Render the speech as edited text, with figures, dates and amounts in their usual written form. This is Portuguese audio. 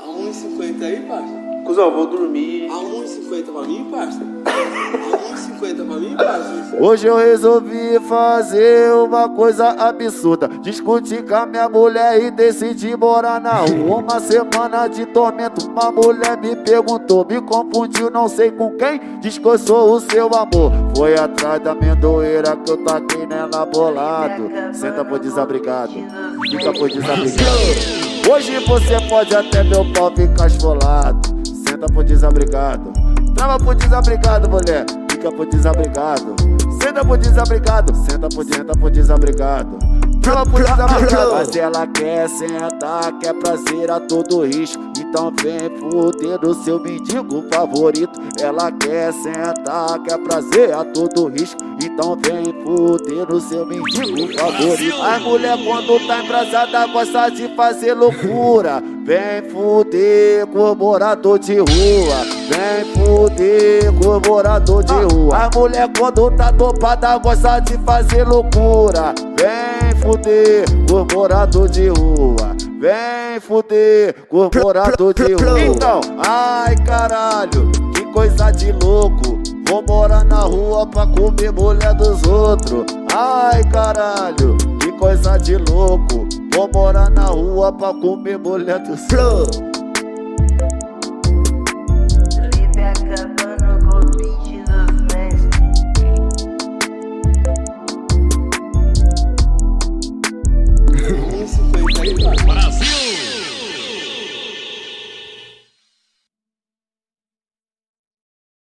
1,50 aí, parça? Cusão, vou dormir. A 1,50 pra mim, parça? A 1,50 pra mim, parça? Hoje eu resolvi fazer uma coisa absurda. Discuti com a minha mulher e decidi morar na rua. Uma semana de tormento, uma mulher me perguntou, me confundiu não sei com quem, diz que eu sou o seu amor. Foi atrás da amendoeira que eu taquei nela bolado. Senta por desabrigado, fica por desabrigado. Hoje você pode até meu pau ficar esfolado. Senta por desabrigado, trava por desabrigado, mulher, fica por desabrigado. Senta por desabrigado, senta por desabrigado, trava por desabrigado. Mas ela quer sentar, quer prazer a todo risco, então vem fuder no seu mendigo favorito. Ela quer sentar, quer prazer a todo risco, então vem fuder no seu mendigo favorito. A mulher quando tá embrasada gosta de fazer loucura. Vem fuder com o morador de rua, vem fuder com o morador de rua. A mulher quando tá topada gosta de fazer loucura. Vem fuder com o morador de rua, vem fuder com o morador de rua. Então, ai caralho, que coisa de louco. Vou morar na rua pra comer mulher dos outros. Ai caralho, que coisa de louco. Vou morar na rua pra comer mulher dos outros.